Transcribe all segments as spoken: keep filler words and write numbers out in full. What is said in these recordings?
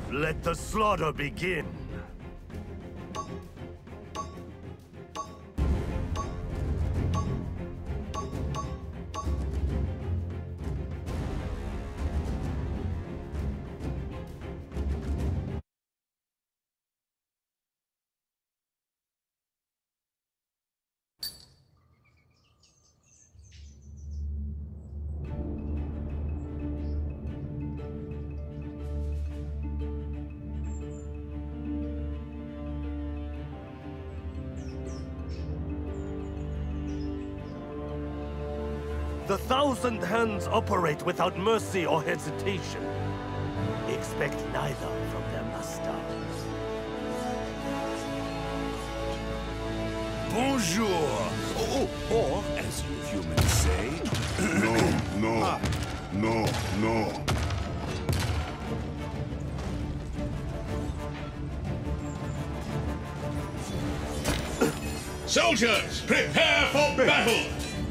Let the slaughter begin. The Thousand Hands operate without mercy or hesitation. Expect neither from their masters. Bonjour! Oh, oh, or, as you humans say... No, no, ah. no, no. Soldiers, prepare for battle!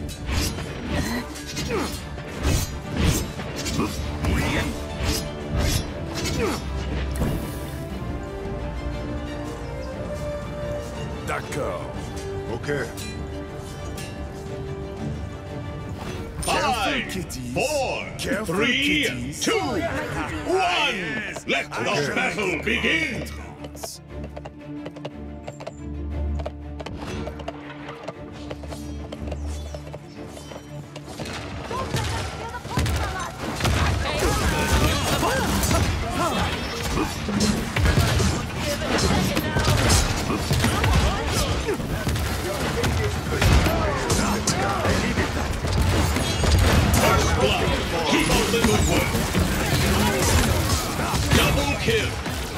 D'accord. Okay. Five, kitties. four, Careful, three, kitties. two, one! Let the battle begin! Keep up the good work. Double kill.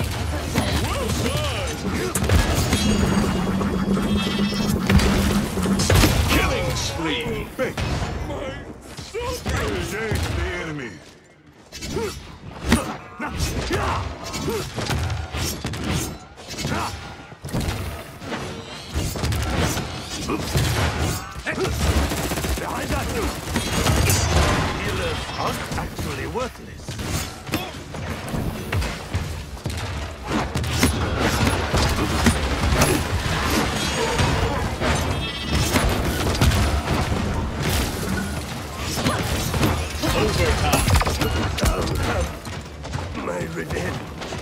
Killing spree. Engage the enemy. Behind us! Healers aren't actually worthless. Overtime. I'll have my revenge.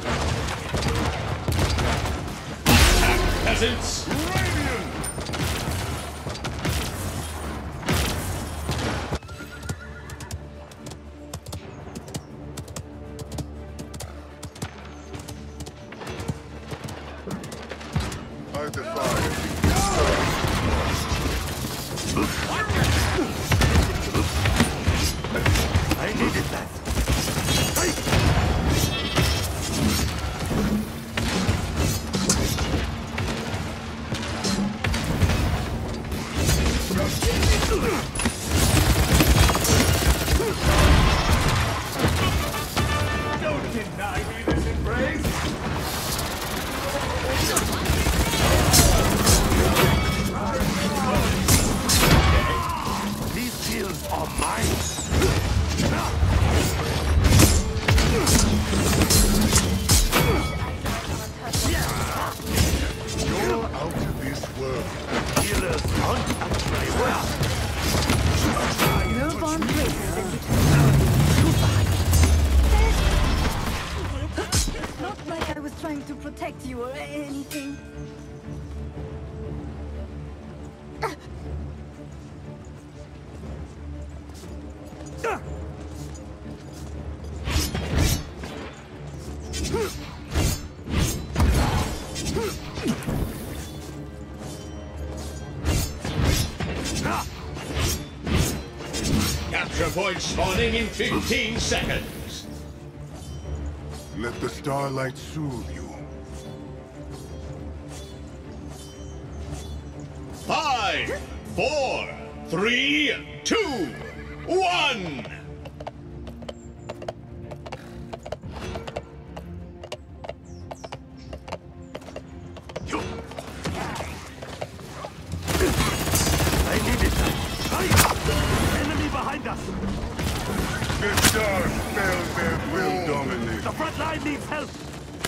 Attack, peasants. I defy. I needed that. Don't deny me this embrace! These shields are mine. You're out of this world. Healers aren't actually worth. No bond breaks in It's not like I was trying to protect you or anything. Capture point spawning in fifteen seconds. Let the starlight soothe you. Five, four, three, two, one! I needed that. Aye. Enemy behind us. The star spells their will dominate. The front line needs help.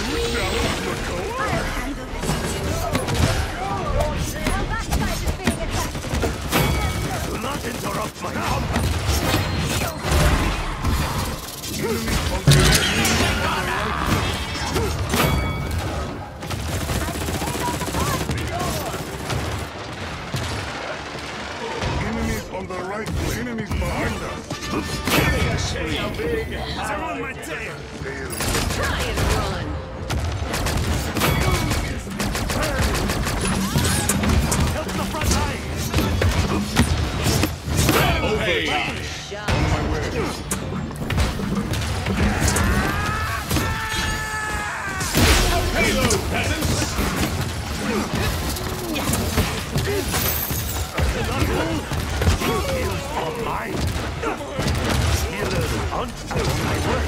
handle this. Our backside is being attacked. Do not interrupt my combat! Enemies on the right, enemies behind us. I'm on my tail! Try and run. Help the front line! Okay. Shot. Reload, peasants. Healers are mine! Healers aren't on my way!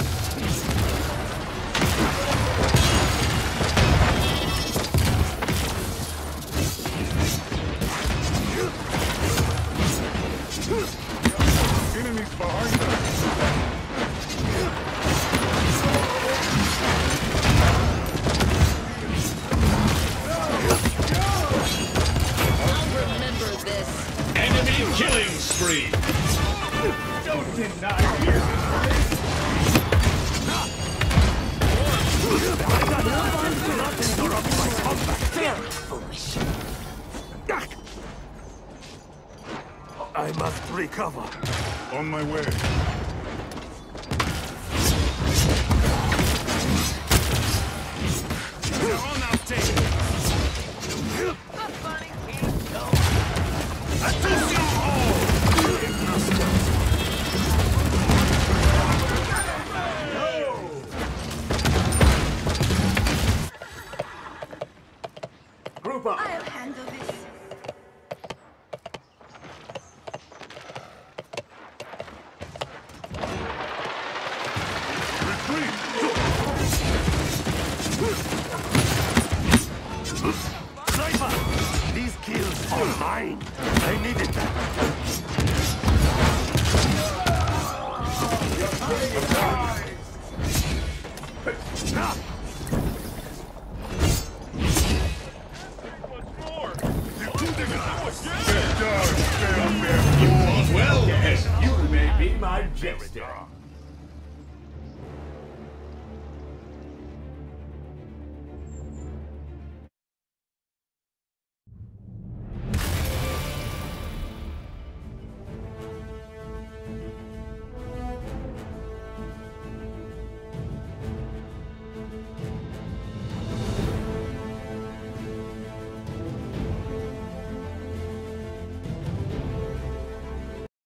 Enemies behind us. I'll remember this. Enemy killing spree. Don't deny me! Do not interrupt my combat! Very foolish. I must recover. On my way. You're on update! Group up! I'll handle this. Sniper! These kills are mine! I needed that! Ah! Stay down, stay up there. You fought well, peasant. You may be my jester.